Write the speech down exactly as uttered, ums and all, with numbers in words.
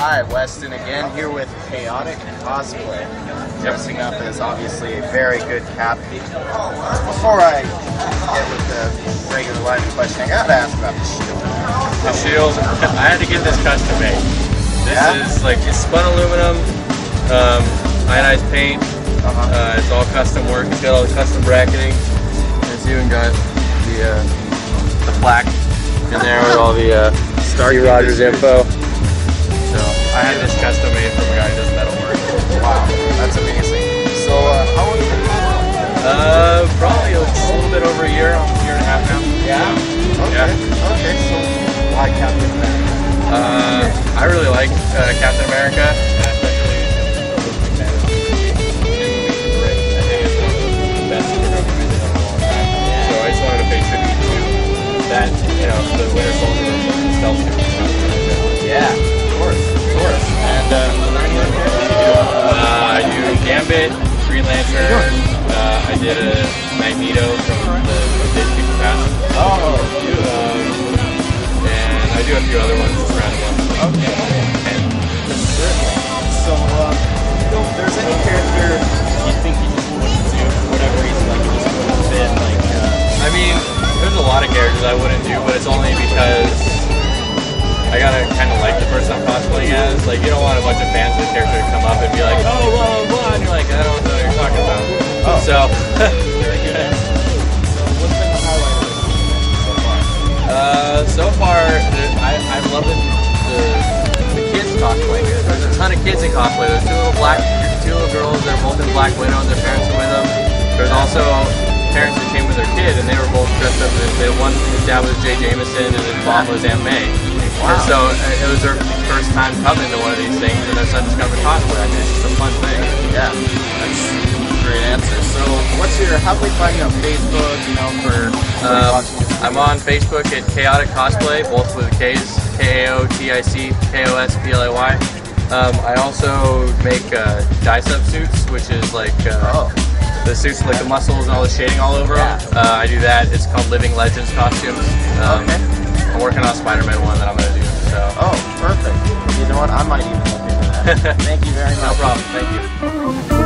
Hi, Weston again, here with Kaotic KosPlay, dressing up as obviously a very good cap. Before I get with the regular line of questioning, I gotta ask about the shield. The shield, I had to get this custom made. This yeah? is like, it's spun aluminum, um, ionized paint, uh-huh. uh, it's all custom work, it's got all the custom bracketing, and it's even got the, uh, the plaque in there with all the uh, Starkey Rogers info. So I had this custom made from a guy who does metal work. Wow, that's amazing. So uh, how long have you been doing it? Uh, probably just a little bit over a year, almost a year and a half now. Yeah? Okay. Yeah. Okay, so why Captain America? Uh, I really like uh, Captain America, and especially in movies. I think it's one of the best superhero movies I've done in a long time. Yeah. So I just wanted to pay tribute to that, you know, the Winter Soldier stealth suit and stuff. Yeah. Of course, of course. And uh, are there any other characters you do? Uh, I do Gambit, Green Lantern, uh, I did a Magneto from the Days of Future Past. Oh, you. Um, and I do a few other ones, just random ones. Okay. And certainly. So, uh, if there's any character you think you just wouldn't do for whatever reason, like you just wouldn't fit, like, uh... I mean, there's a lot of characters I wouldn't do, but it's only because I gotta kind of like the person I'm cosplaying as. Like, you don't want a bunch of fans of the character to come up and be like, oh, blah, blah, blah, and you're like, I don't know what you're talking about. Oh. So, very good answer. So, what's been the highlight of this so far? Uh, so far, I, I'm loving the, the kids cosplaying. There's a ton of kids in cosplay. There's two little black, two little girls, they're both in Black Widow, and their parents are with them. There's also parents that came with their kid, and they were both dressed up as, they, one, his dad was Jay Jameson, and his mom was Aunt May. Wow. And so uh, it was their first time coming to one of these things, and their son just got to cosplay. I mean, it's just a fun thing. Yeah, that's a great answer. So, what's your, how do we find you on Facebook, you know, for um, watching this? I'm on Facebook at Kaotic KosPlay, both with K's, K A O T I C K O S P L A Y. Um, I also make uh, dye-up suits, which is like uh, oh. the suits with like the muscles and all the shading all over yeah. them. Uh, I do that. It's called Living Legends costumes. Um, okay. I'm working on a Spider-Man one that I'm going to do. So. Oh, perfect. You know what? I might even look into that. Thank you very much. No problem. Thank you.